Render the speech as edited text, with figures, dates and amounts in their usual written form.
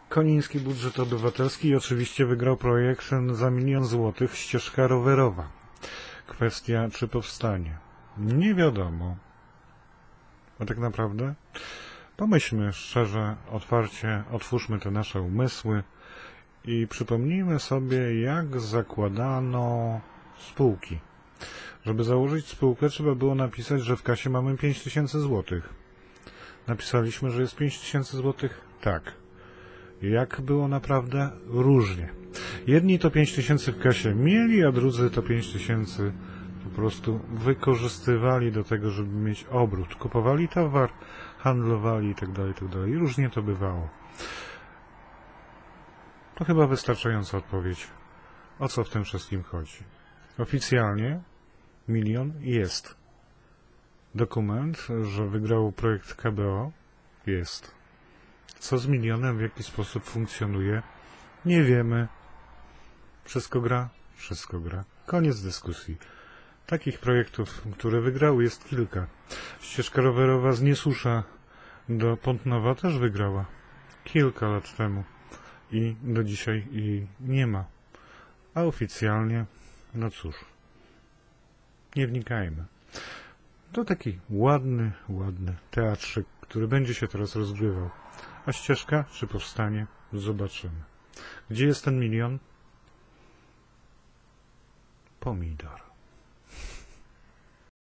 Koniński Budżet Obywatelski i oczywiście wygrał projekt za 1 000 000 złotych ścieżka rowerowa. Kwestia, czy powstanie. Nie wiadomo. A tak naprawdę pomyślmy szczerze, otwarcie, otwórzmy te nasze umysły i przypomnijmy sobie, jak zakładano spółki. Żeby założyć spółkę, trzeba było napisać, że w kasie mamy 5000 złotych. Napisaliśmy, że jest 5000 złotych? Tak. Jak było naprawdę? Różnie. Jedni to 5000 w kasie mieli, a drudzy to 5000 po prostu wykorzystywali do tego, żeby mieć obrót. Kupowali towar, handlowali itd., itd. Różnie to bywało. To chyba wystarczająca odpowiedź. O co w tym wszystkim chodzi? Oficjalnie 1 000 000 jest. Dokument, że wygrał projekt KBO, jest. Co z 1 000 000, w jaki sposób funkcjonuje, nie wiemy. Wszystko gra? Wszystko gra. Koniec dyskusji. Takich projektów, które wygrały, jest kilka. Ścieżka rowerowa z Niesusza do Pątnowa też wygrała. Kilka lat temu. I do dzisiaj jej nie ma. A oficjalnie, no cóż, nie wnikajmy. To taki ładny teatrzyk, który będzie się teraz rozgrywał. A ścieżka, czy powstanie, zobaczymy. Gdzie jest ten 1 000 000? Pomidor.